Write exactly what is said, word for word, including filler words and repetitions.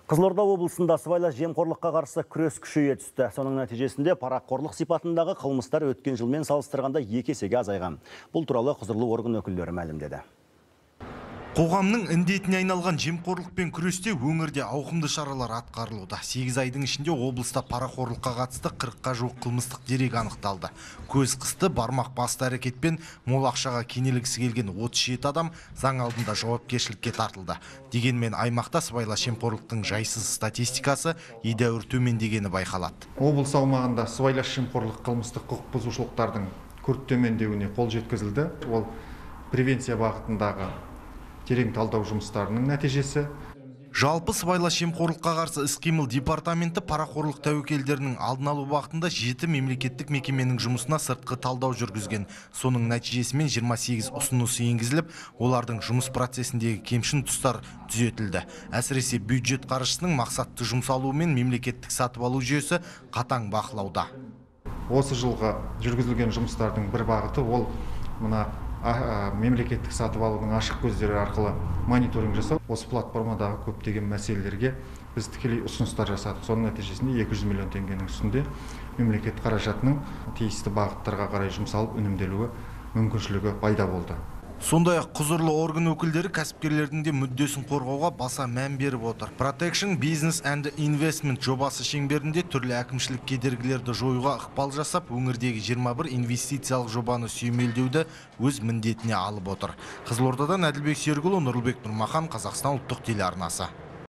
Қызылорда облысында сыбайлас жемқорлыққа қарсы күрес күшейе түсті. Соның нәтижесінде парақорлық сипатындағы қылмыстар өткен жылмен салыстырғанда екі есеге азайған. Бұл туралы құзырлы орган өкілдері мәлімдеді. Қоғамның індетіне айналған жемқорлықпен күресте өңірде ауқымды шаралар атқарылуда. сегіз айдың ішінде облыста парақорлыққа қатысты қырыққа жуық қылмыстық дерек анықталды. Көз қысты бармақ басты әрекетпен мол ақшаға кенелгісі келген отыз жеті адам заң алдында жауапкершілікке тартылды. Дегенмен аймақта сыбайлас жемқорлықтың жайсыз статистикасы едәуір төмендегені байқалады. Облыс аумағында сыбайлас жемқорлық қылмыстық құқық бұзушылықтардың күрт төмендеуіне қол жеткізілді. Ол превенция бағытындағы терең талдау жұмыстарының нәтижесі. Жалпы сыбайлас жемқорлыққа қарсы іс-қимыл департаменті парақорлық тәуекелдерінің алдын алу бағытында жеті мемлекеттік мекеменің жұмысына сыртқы талдау жүргізген. Соның нәтижесімен жиырма сегіз ұсынысы енгізіліп, олардың жұмыс процесіндегі кемшін тұстар түзетілді. Әсіресе бюджет қаржысының мақсатты жұмсалуы мен мемлекеттік сатып алу жүйесі қатаң бақылауда. Осы жылғы жүргізілген жұмыстардың бір бағыты ол мына мемлекеттік сатып алудың ашық көздері арқылы мониторинг жасау. Осы платформадағы көптеген мәселелерге біз тікелей ұсыныстар жасадық. Соның нәтижесінде екі жүз миллион теңгенің үстінде мемлекет қаражатының тиісті бағыттарға қарай жұмсалып үнемделуі мүмкіншілігі пайда болды. Сондай-ақ құзырлы орган өкілдері кәсіпкерлердің де мүддесін қорғауға баса мән беріп отыр. Protection Business and Investment жобасы шеңберінде түрлі әкімшілік кедергілерді жоюға ықпал жасап, өңірдегі жиырма бір инвестициялық жобаны сүйемелдеуді өз міндетіне алып отыр. Қызылордадан Әділбек Серікұлы, Нұрлыбек Нұрмахан, Қазақстан ұлттық телеарнасы.